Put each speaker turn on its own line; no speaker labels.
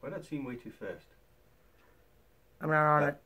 Why not seem way too fast?
I'm not on it.